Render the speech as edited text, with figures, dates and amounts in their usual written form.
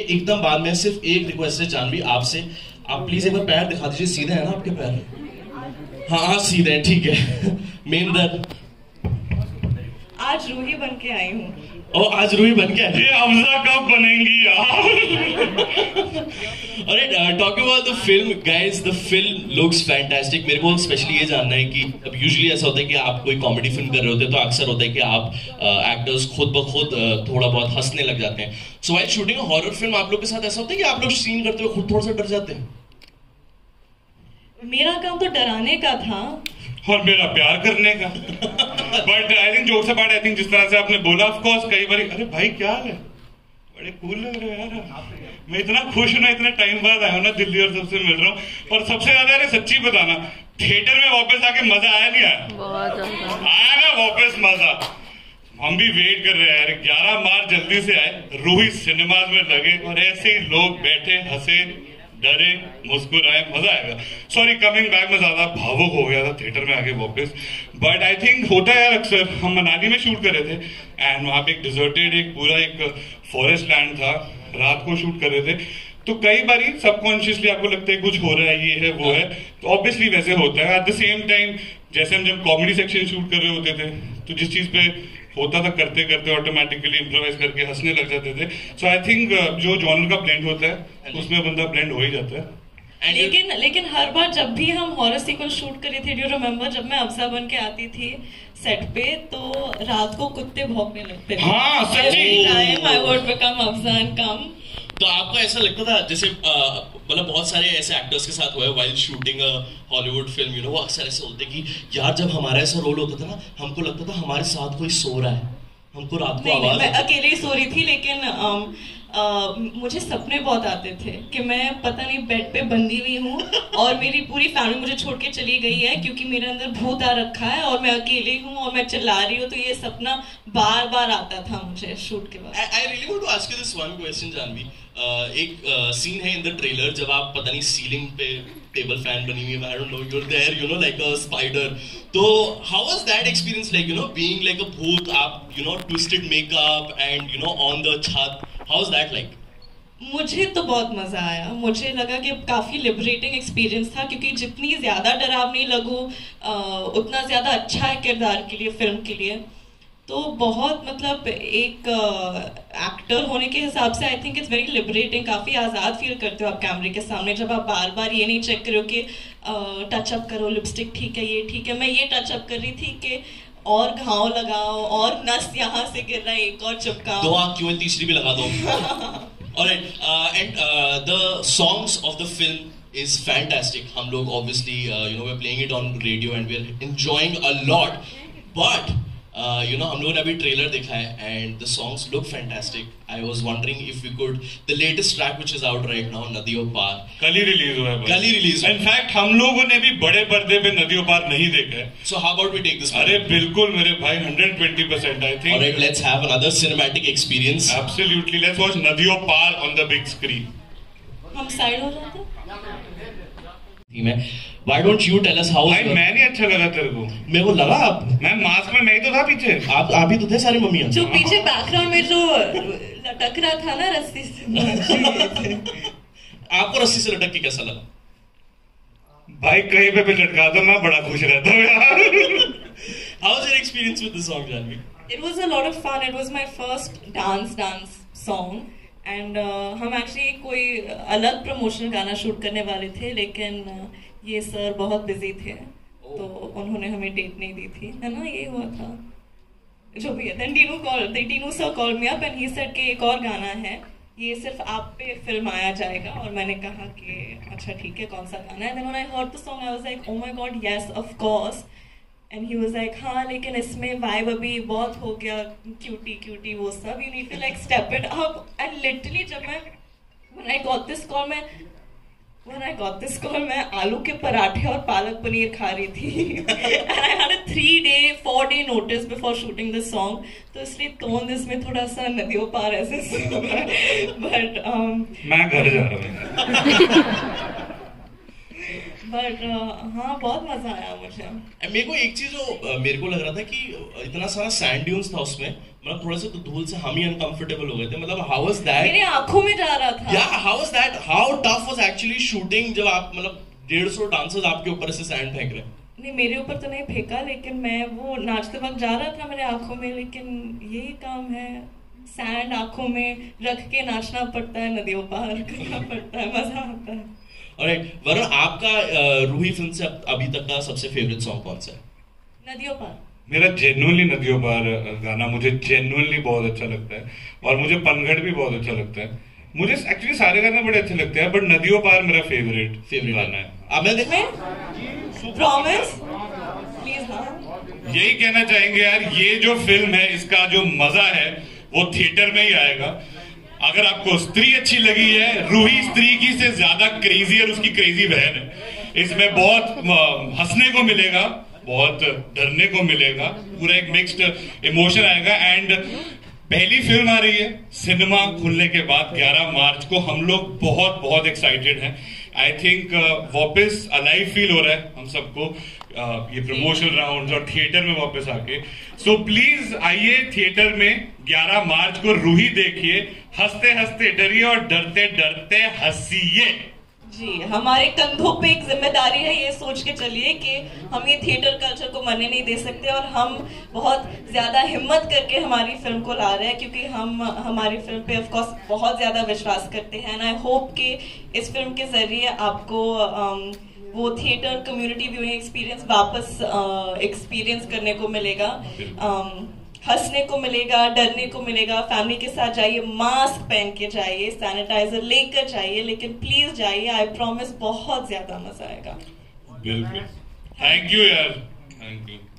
एकदम बाद में सिर्फ एक रिक्वेस्ट है जानवी आपसे, आप प्लीज एक बार पैर दिखा दीजिए, सीधे है ना आपके पैर? हाँ हाँ सीधे हैं, ठीक है। मेन दर्द आज रूही बन के आई हूँ। ओ आज रूही बन के आई। ये अफजा कब बनेंगी यार? Alright, talking about the film, guys, the film looks fantastic. मेरे को स्पेशली ये जानना है कि अब यूजुअली ऐसा होता है कि आप कोई कॉमेडी फिल्म कर रहे होते हैं तो अक्सर होता है कि आप एक्टर्स खुद ब खुद थोड़ा बहुत हंसने लग जाते हैं। So while shooting a horror film आप लोग के साथ ऐसा होता है कि आप लोग सीन करते हुए खुद थोड़ा सा डर जाते हैं? मेरा काम तो डराने का था और मेरा प्यार करने का। But I think jokes apart, I think जिस तरह से आपने बोला, ऑफ कोर्स कई बार अरे भाई क्या हाल है, बड़े कूल लग रहे हो यार, मैं इतना खुश हूं ना, इतना टाइम बाद आया हूं ना दिल्ली और सबसे मिल रहा हूँ। और सबसे ज्यादा अरे सच्ची बताना, थिएटर में वापस आके मजा आया नहीं आया? बहुत आया ना वापस मजा। हम भी वेट कर रहे हैं यार, 11 मार्च जल्दी से आए, रूही सिनेमाज में लगे और ऐसे ही लोग बैठे हंसे डरे मुस्कुराए, मजा आएगा। सॉरी कमिंग बैक, मैं ज्यादा भावुक हो गया था थिएटर में आके वापस। बट आई थिंक होता है यार अक्सर, हम मनाली में शूट कर रहे थे एंड वहां पे एक डिजर्टेड एक पूरा एक फॉरेस्ट लैंड था, रात को शूट कर रहे थे, तो कई बार सबकॉन्शियसली आपको लगता है कुछ हो रहा है, ये है वो है, तो ऑब्वियसली वैसे होता है। एट द सेम टाइम जैसे हम जब कॉमेडी सेक्शन शूट कर रहे होते थे तो जिस चीज पे होता था करते करते ऑटोमेटिकली इम्प्रोवाइज करके हंसने लग जाते थे। सो आई थिंक जो जॉनर का ब्लेंड होता है उसमें बंदा ब्लेंड हो ही जाता है। लेकिन हर बार जब भी हम हॉरर सीक्वेंस शूट करे थे, डू रिमेम्बर जब मैं अफजा बन के आती थी सेट पे तो रात को कुत्ते भौंकने लगते थे। हाँ सच्ची, आई वुड बिकम अफजा एंड कम। तो आपको ऐसा लगता था जैसे मतलब बहुत सारे ऐसे एक्टर्स के साथ हुआ है while shooting Hollywood film, you know, वो अक्सर ऐसे बोलते कि यार जब हमारा ऐसा रोल होता था ना, हमको लगता था हमारे साथ कोई सो रहा है, हमको रात को आवाज। मैं अकेले ही सो रही थी, लेकिन मुझे सपने बहुत आते थे कि मैं पता नहीं बेड पे बंधी हुई हूँ और मेरी पूरी फैमिली मुझे छोड़ के चली गई है क्योंकि मेरे अंदर भूत आ रखा है और मैं अकेली हूँ और मैं चिल्ला रही हूँ। तो ये सपना बार बार आता था मुझे शूट के बाद। I really want to ask you this one question Janhvi. एक सीन है इन द ट्रेलर जब आप पता नहीं सीलिंग पे टेबल फैन बनी हुई है, I don't know, you are there, you know, like a spider. तो how was that experience, like you know being like a bhoot, आप you know twisted makeup and you know on the chhat, how was that like? मुझे तो बहुत मजा आया, मुझे लगा कि काफी लिबरेटिंग एक्सपीरियंस था क्योंकि जितनी ज्यादा डरावनी लगूं उतना ज्यादा अच्छा है किरदार के लिए, फिल्म के लिए। तो बहुत मतलब एक एक्टर होने के हिसाब से I think it's very liberating, काफी आजाद फील करते हो आप कैमरे के सामने जब आप बार बार ये नहीं चेक करो कि टचअप करो, लिपस्टिक ठीक है, ये ठीक है। मैं ये टचअप कर रही थी कि और घाव लगाओ और नस यहाँ से गिर रहा है, एक और चिपकाओ, दो आंख क्यों, तीसरी भी लगा दो। Alright, and the songs of the film is fantastic. हम लोग obviously you know we're playing it on radio and we're enjoying a lot. But you know हम लोगों ने अभी ट्रेलर देखा है and the songs look fantastic. I was wondering if we could, the latest track which is out right now, नदियों पार, कल ही release हुआ है। कल ही रिलीज हुआ है। इनफैक्ट हम लोगों ने भी बड़े पर्दे पे नदियों पार नहीं देखा है। So how about we take this? अरे बिल्कुल मेरे भाई, 120% I think. Alright, let's have another cinematic experience. Absolutely, let's watch Nadiyon Paar on the big screen. हम साइड हो जाते। Why don't you tell us how? भाई मैं नहीं अच्छा लगा तेरे को? मेरे को लगा आप, मैं मास्क में मैं ही तो था पीछे। आप ही तो थे सारी मम्मियाँ। जो पीछे बैकग्राउंड में जो लटक रहा था ना रस्सी से, आपको रस्सी से लटक के कैसा लगा? भाई कहीं पे भी लटका दो मैं बड़ा खुश रहता हूँ यार। How was your experience with the song, Janvi? It was a lot of fun. It was my first dance song. And हम एक्चुअली कोई अलग प्रमोशनल गाना शूट करने वाले थे लेकिन ये सर बहुत बिजी थे तो उन्होंने हमें डेट नहीं दी थी, है ना, ये हुआ था जो भी है। Then Tinu sir call me up and he said कि एक और गाना है, ये सिर्फ आप पे फिल्माया जाएगा। और मैंने कहा कि अच्छा ठीक है, कौन सा गाना है? Then when I heard the song I was like oh my God yes of course. And he was like हाँ लेकिन इसमें वाइब अभी बहुत हो गया, क्यूटी वो सब, you need to like step it up. And literally जब मैं when I got this call मैं आलू के पराठे और पालक पनीर खा रही थी। And I had a 4-day notice before shooting this song, तो इसलिए टोन इसमें थोड़ा सा नदियों पार ऐसे बट मैं घर जा रहा हूँ। बट हाँ बहुत मजा आया मुझे। मेरे को एक चीज जो मेरे को लग रहा था कि इतना सारा सैंड ड्यून्स था उसमें, मतलब थोड़ा सा तो धूल से हम ही अनकंफर्टेबल हो गए थे। मतलब हाउ वाज दैट? मेरे आंखों में जा रहा था। या how was that, how tough was actually shooting जब आप मतलब 150 डांसर्स आपके ऊपर से सैंड फेंक रहे हैं? नहीं मेरे ऊपर तो नहीं फेंका, लेकिन मैं वो नाचते वक्त जा रहा था मेरे आंखों में, लेकिन यही काम है, सैंड आंखों में रख के नाचना पड़ता है, नदियों पार करना पड़ता है, मजा आता है। ऑलराइट वरुण, आपका रूही फिल्म से अभी तक का सबसे फेवरेट सॉन्ग कौन सा है? नदियों पार। मेरा जेन्युइनली नदियों पार गाना मुझे जेन्युइनली बहुत अच्छा लगता है, और मुझे पनघट भी बहुत अच्छा लगता है। मुझे एक्चुअली सारे गाने बड़े अच्छे लगते हैं, बट नदियों पार मेरा फेवरेट गाना है। आपने देखा? Promise please. हाँ यही कहना चाहेंगे यार, ये जो फिल्म है इसका जो मजा है वो थिएटर में ही आएगा। अगर आपको स्त्री अच्छी लगी है, रूही स्त्री की से ज्यादा क्रेजी और उसकी क्रेजी बहन है। इसमें बहुत हंसने को मिलेगा, बहुत डरने को मिलेगा, पूरा एक मिक्स्ड इमोशन आएगा। एंड पहली फिल्म आ रही है सिनेमा खुलने के बाद 11 मार्च को, हम लोग बहुत बहुत एक्साइटेड हैं। आई थिंक वापस अलाइव फील हो रहा है हम सबको, ये प्रमोशन राउंड्स और थिएटर में वापस आके। सो प्लीज आइए थिएटर में 11 मार्च को रूही देखिए, हंसते हंसते डरिए और डरते डरते हंसिए। जी, हमारे कंधों पे एक जिम्मेदारी है, ये सोच के चलिए कि हम ये थिएटर कल्चर को मरने नहीं दे सकते, और हम बहुत ज्यादा हिम्मत करके हमारी फिल्म को ला रहे हैं, क्योंकि हम हमारी फिल्म पे ऑफ कोर्स बहुत ज्यादा विश्वास करते हैं। एंड आई होप कि इस फिल्म के जरिए आपको वो थिएटर कम्युनिटी व्यूइंग एक्सपीरियंस वापस एक्सपीरियंस करने को मिलेगा, हंसने को मिलेगा, डरने को मिलेगा। फैमिली के साथ जाइए, मास्क पहन के जाइए, सैनिटाइजर लेकर जाइए, लेकिन प्लीज जाइए, आई प्रॉमिस बहुत ज्यादा मजा आएगा। बिल्कुल, थैंक यू यार, थैंक यू।